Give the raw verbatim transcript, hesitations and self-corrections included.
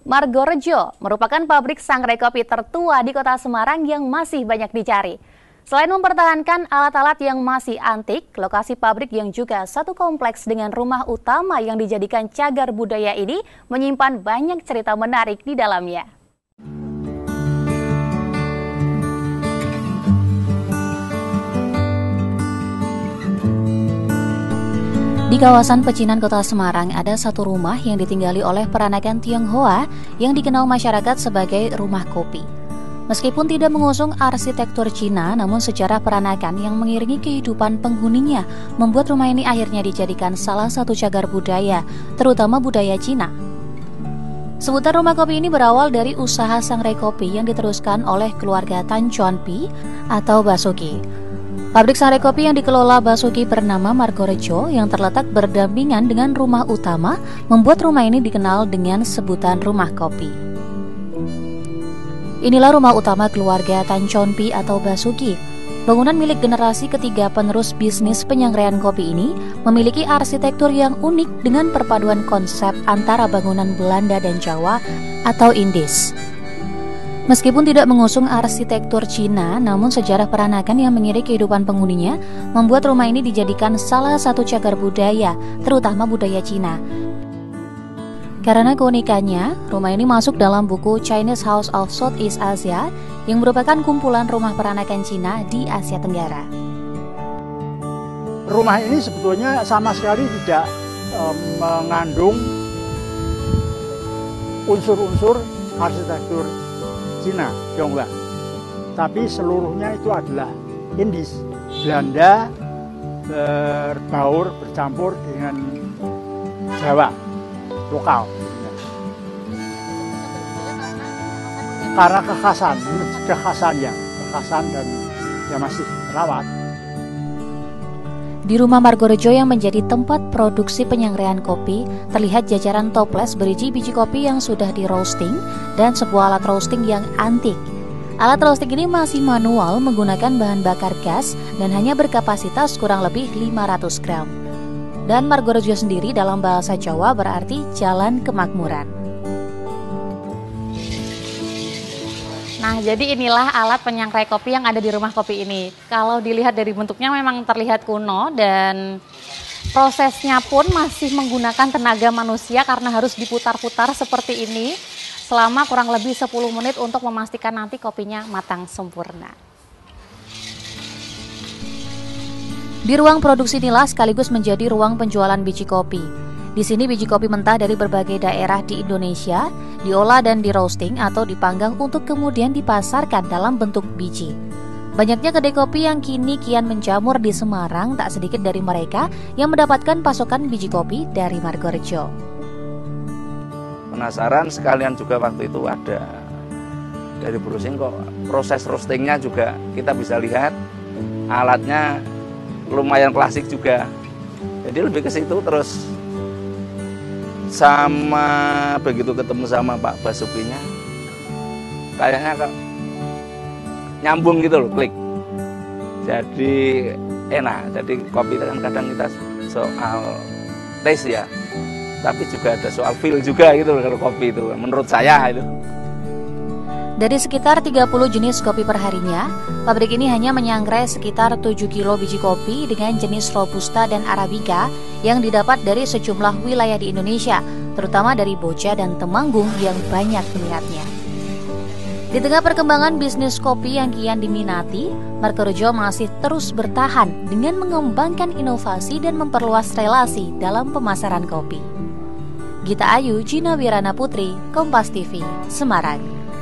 Margorejo merupakan pabrik sangrai kopi tertua di kota Semarang yang masih banyak dicari. Selain mempertahankan alat-alat yang masih antik, lokasi pabrik yang juga satu kompleks dengan rumah utama yang dijadikan cagar budaya ini menyimpan banyak cerita menarik di dalamnya. Di kawasan Pecinan, Kota Semarang, ada satu rumah yang ditinggali oleh peranakan Tionghoa yang dikenal masyarakat sebagai rumah kopi. Meskipun tidak mengusung arsitektur Cina, namun sejarah peranakan yang mengiringi kehidupan penghuninya membuat rumah ini akhirnya dijadikan salah satu cagar budaya, terutama budaya Cina. Sebutan rumah kopi ini berawal dari usaha sangrai kopi yang diteruskan oleh keluarga Tan Chuan Pi atau Basuki. Pabrik sangrai kopi yang dikelola Basuki bernama Margorejo yang terletak berdampingan dengan rumah utama membuat rumah ini dikenal dengan sebutan rumah kopi. Inilah rumah utama keluarga Tan Chuan Pi atau Basuki. Bangunan milik generasi ketiga penerus bisnis penyangraian kopi ini memiliki arsitektur yang unik dengan perpaduan konsep antara bangunan Belanda dan Jawa atau Indis. Meskipun tidak mengusung arsitektur Cina, namun sejarah peranakan yang mengiringi kehidupan penghuninya membuat rumah ini dijadikan salah satu cagar budaya, terutama budaya Cina. Karena keunikannya, rumah ini masuk dalam buku Chinese House of Southeast Asia yang merupakan kumpulan rumah peranakan Cina di Asia Tenggara. Rumah ini sebetulnya sama sekali tidak um, mengandung unsur-unsur arsitektur Cina, Tionghoa, tapi seluruhnya itu adalah Indis, Belanda berbaur bercampur dengan Jawa lokal. Karena kekhasan, kekhasan ya, kekhasan dan ya masih rawat. Di rumah Margorejo yang menjadi tempat produksi penyangraian kopi, terlihat jajaran toples berisi biji kopi yang sudah di roasting dan sebuah alat roasting yang antik. Alat roasting ini masih manual menggunakan bahan bakar gas dan hanya berkapasitas kurang lebih lima ratus gram. Dan Margorejo sendiri dalam bahasa Jawa berarti jalan kemakmuran. Nah, jadi inilah alat penyangrai kopi yang ada di rumah kopi ini. Kalau dilihat dari bentuknya memang terlihat kuno dan prosesnya pun masih menggunakan tenaga manusia karena harus diputar-putar seperti ini selama kurang lebih sepuluh menit untuk memastikan nanti kopinya matang sempurna. Di ruang produksi inilah sekaligus menjadi ruang penjualan biji kopi. Di sini biji kopi mentah dari berbagai daerah di Indonesia diolah dan di roasting atau dipanggang untuk kemudian dipasarkan dalam bentuk biji. Banyaknya kedai kopi yang kini kian menjamur di Semarang, tak sedikit dari mereka yang mendapatkan pasokan biji kopi dari Margorejo. Penasaran sekalian juga waktu itu ada dari browsing kok proses roastingnya juga kita bisa lihat alatnya lumayan klasik juga. Jadi lebih ke situ terus. Sama begitu ketemu sama Pak Basukinya kayaknya kok nyambung gitu loh, klik. Jadi enak. Jadi kopi kan kadang kita soal taste ya, tapi juga ada soal feel juga gitu loh kalau kopi itu menurut saya itu. Dari sekitar tiga puluh jenis kopi perharinya, pabrik ini hanya menyangrai sekitar tujuh kilo biji kopi dengan jenis Robusta dan Arabica yang didapat dari sejumlah wilayah di Indonesia, terutama dari Boja dan Temanggung yang banyak peminatnya. Di tengah perkembangan bisnis kopi yang kian diminati, Margorejo masih terus bertahan dengan mengembangkan inovasi dan memperluas relasi dalam pemasaran kopi. Gita Ayu, Gina Wirana Putri, Kompas T V, Semarang.